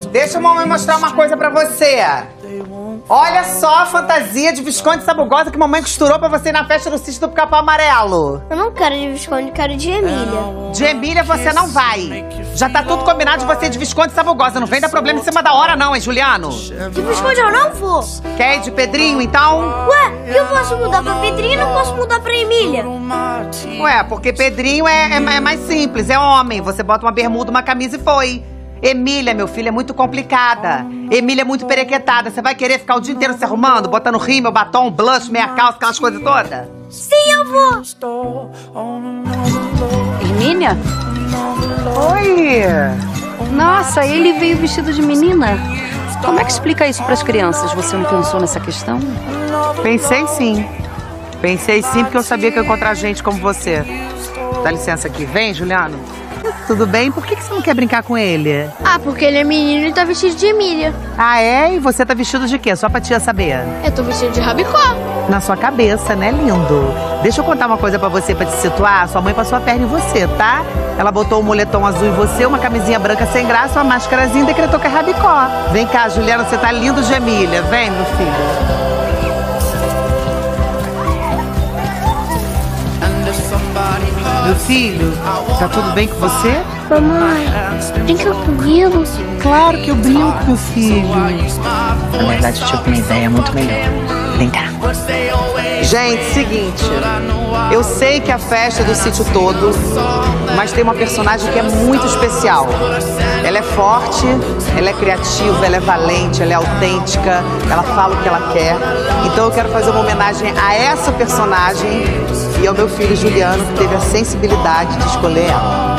Deixa a mamãe mostrar uma coisa pra você. Olha só a fantasia de Visconde Sabugosa que mamãe costurou pra você ir na festa do sítio do Pica-Pau Amarelo. Eu não quero de Visconde, quero de Emília. De Emília você não vai. Já tá tudo combinado de você ir de Visconde Sabugosa. Não vem dar problema em cima da hora não, hein, Juliano? De Visconde eu não vou. Quer ir de Pedrinho, então? Ué, eu posso mudar pra Pedrinho e não posso mudar pra Emília. Ué, porque Pedrinho é mais simples, é homem. Você bota uma bermuda, uma camisa e foi. Emília, meu filho, é muito complicada. Emília é muito perequetada. Você vai querer ficar o dia inteiro se arrumando, botando rímel, batom, blush, meia calça, aquelas coisas todas? Sim, eu vou. Emília? Oi! Nossa, ele veio vestido de menina. Como é que explica isso pras crianças? Você não pensou nessa questão? Pensei sim. Pensei sim, porque eu sabia que eu ia encontrar gente como você. Dá licença aqui. Vem, Juliano. Tudo bem? Por que você não quer brincar com ele? Ah, porque ele é menino e tá vestido de Emília. Ah, é? E você tá vestido de quê? Só pra tia saber. Eu tô vestido de rabicó. Na sua cabeça, né, lindo? Deixa eu contar uma coisa pra você, pra te situar. Sua mãe passou a perna em você, tá? Ela botou um moletom azul em você, uma camisinha branca sem graça, uma máscarazinha e decretou que é rabicó. Vem cá, Juliana, você tá lindo de Emília. Vem, meu filho. Meu filho, tá tudo bem com você? Mamãe, brinca comigo. Claro que eu brinco, meu filho. Na verdade, eu tive uma ideia muito melhor. Vem cá. Gente, seguinte. Eu sei que a festa é do sítio todo, mas tem uma personagem que é muito especial. Ela é forte, ela é criativa, ela é valente, ela é autêntica, ela fala o que ela quer. Então eu quero fazer uma homenagem a essa personagem e ao meu filho Juliano, que teve a sensibilidade de escolher ela.